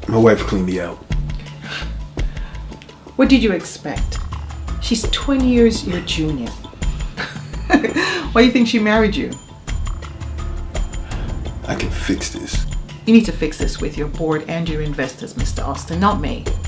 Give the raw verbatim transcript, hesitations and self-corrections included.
My wife cleaned me out. What did you expect? She's twenty years your junior. Why do you think she married you? I can fix this. You need to fix this with your board and your investors, Mister Austin, not me.